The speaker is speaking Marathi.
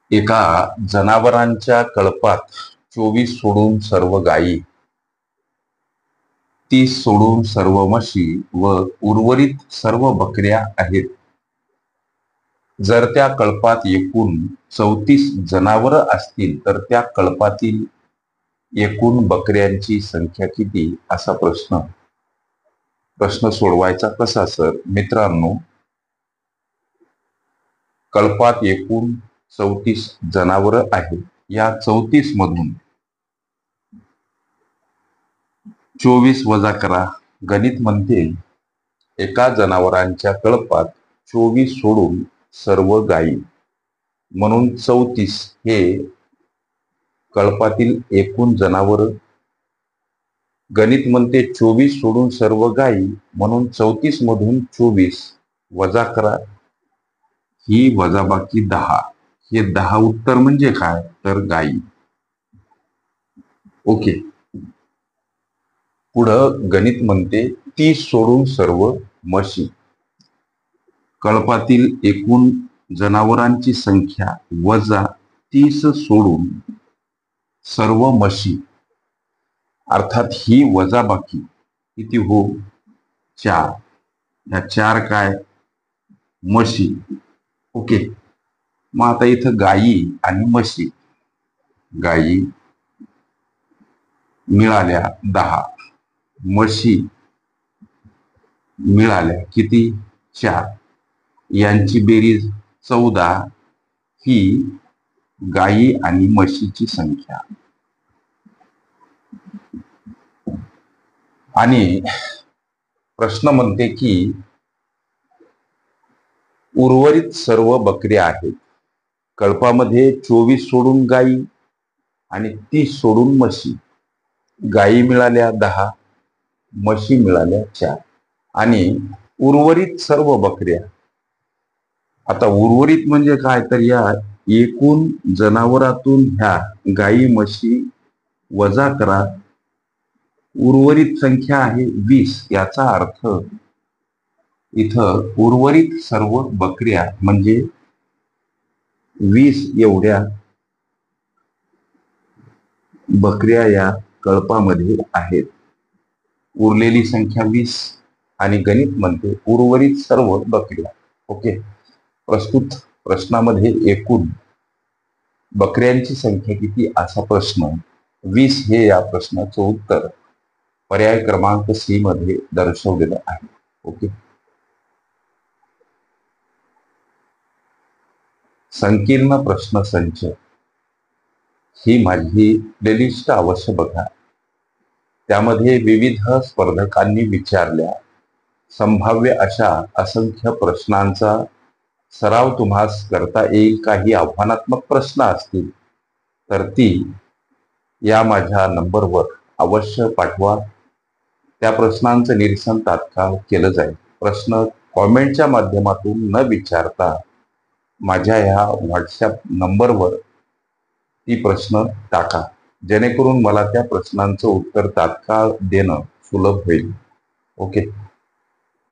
एका जनावरांच्या कळपात 24 सोडून सर्व गायी, 30 सोडून सर्व म्हशी व उर्वरित सर्व बकऱ्या आहेत. जर त्या कळपात एकूण 34 जनावरं असतील तर त्या कळपातील एकूण बकऱ्यांची संख्या किती, असा प्रश्न सोडवायचा कसा सर? मित्रांनो, कळपात एकूण 34 जनावरं आहेत. या 34 मधून 24 वजा करा. गणित म्हणते एका जनावरांच्या कळपात 24 सोडून सर्व गायी, म्हणून 34 हे कळपातील एकूण जनावर. गणित म्हणते 24 सोडून सर्व गायी, म्हणून 34 मधून 24 वजा करा. ही वजाबाकी 10. हे 10 उत्तर म्हणजे काय, तर गायी. ओके. पुढं गणित म्हणते 30 सोडून सर्व म्हशी. कळपातील एकूण जनावरांची संख्या वजा 30 सोडून सर्व म्हशी, अर्थात ही वजाबाकी किती हो, 4. ह्या 4 काय, म्हशी. ओके. मग आता इथं गायी आणि म्हशी, गायी मिळाल्या 10, म्हशी मिळाल्या किती, 4. यांची बेरीज 14 ही गायी आणि म्हशीची संख्या. आणि प्रश्न म्हणते की उर्वरित सर्व बकऱ्या आहेत. कळपामध्ये 24 सोडून गायी आणि 30 सोडून म्हशी. गायी मिळाल्या 10, म्हशी मिळाल्या 4 आणि उर्वरित सर्व बकऱ्या. आता उर्वरित म्हणजे काय, तर या एकूण जनावरातून ह्या गायी म्हशी वजा करा. उर्वरित संख्या आहे 20. याचा अर्थ इथं उर्वरित सर्व बकऱ्या म्हणजे 20 एवढ्या बकऱ्या या कळपामध्ये आहेत. उरलेली संख्या 20 आणि गणित म्हणते उर्वरित सर्व बकऱ्या. ओके. प्रस्तुत प्रश्नामध्ये एकूण बकऱ्यांची संख्या किती, असा प्रश्न. 20 हे या प्रश्नाचं उत्तर पर्याय क्रमांक सी मध्ये दर्शवलेलं आहे. ओके. संकीर्ण प्रश्न संच ही माझी प्लेलिस्ट अवश्य बघा. त्यामध्ये विविध स्पर्धकांनी विचारल्या संभाव्य अशा असंख्य प्रश्नांचा सराव तुम्हास करता येईल. काही आव्हानात्मक प्रश्न असतील तर ती या माझ्या नंबरवर अवश्य पाठवा. त्या प्रश्नांचं निरसन तात्काळ केलं जाईल. प्रश्न कॉमेंटच्या माध्यमातून न विचारता माझ्या ह्या व्हॉट्सॲप नंबरवर ती प्रश्न टाका, जेणेकरून मला त्या प्रश्नांचं उत्तर तात्काळ देणं सुलभ होईल. ओके.